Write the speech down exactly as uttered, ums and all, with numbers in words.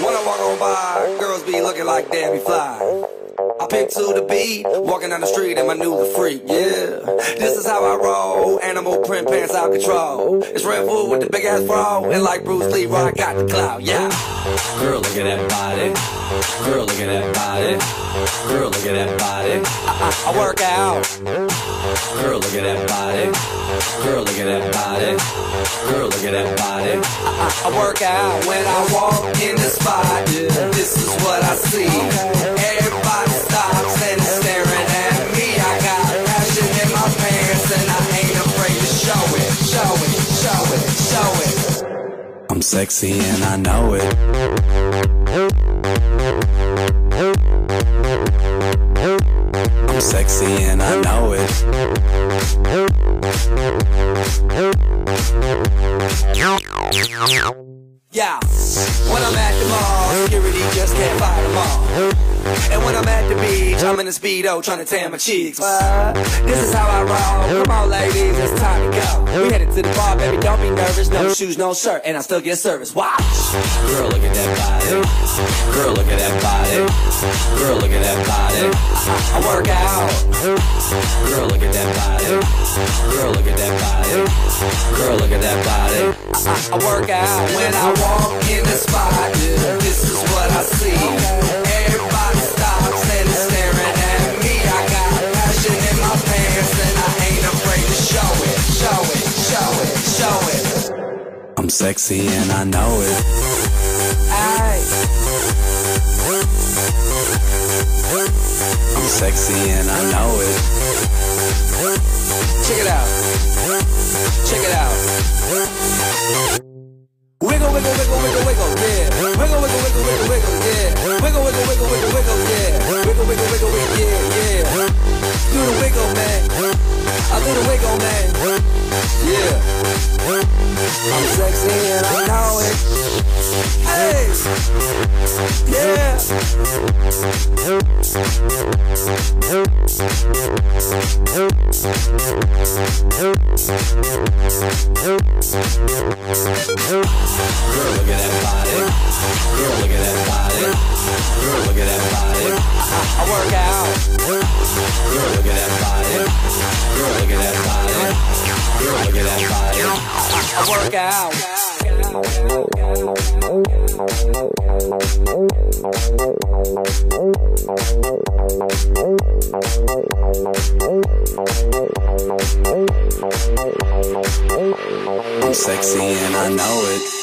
When I walk on by, girls be looking like Debbie Fly. I pick to the beat, walking down the street and my new the freak, yeah. This is how I roll, animal print pants out control. It's Red Bull with the big ass bra, and like Bruce Lee, I got the clout, yeah. Girl, look at that body. Girl, look at that body. Girl, look at that body. I, I, I work out. Girl, look at that body. Girl, look at that body. Girl, look at that body. I, I, I work out when I walk in the spot. This is what I see. Everybody stops and is staring at me. I got passion in my pants and I ain't afraid to show it, show it, show it, show it. I'm sexy and I know it. I'm sexy and I know it. Yeah, when I'm at the mall, security just can't fight them all. And when I'm at the beach, I'm in a Speedo trying to tan my cheeks. What? This is how I roll. Come on, ladies, it's time to go. We headed to the bar, baby, don't be nervous. No shoes, no shirt, and I still get service. Watch. Girl, look at that body. Girl, look at that body. Girl, look at that body. I, I work out. Girl, look at that body. Girl, look at that body. Girl, look at that body. I, I, I work out when I walk in the spot. This is what I see. Everybody stops and is staring at me. I got passion in my pants and I ain't afraid to show it, show it, show it, show it. I'm sexy and I know it. Aye. I'm sexy and I know it. Check it out. Check it out. Wiggle, wiggle, wiggle, wiggle, wiggle, yeah. Wiggle, wiggle, wiggle, wiggle, wiggle, yeah. Wiggle, wiggle, wiggle, wiggle, wiggle, yeah. Wiggle, wiggle, wiggle, wiggle, yeah, yeah. Do the wiggle, man. I do the wiggle, man. Yeah. I'm sexy and I know it. Hey. Yeah. Girl, look at that body. Girl, look at that body. Girl, look at that body. I, I work out. Girl, look at that body. Girl, look at that body. Girl, look at that body. I, I work out. I'm sexy and I know it.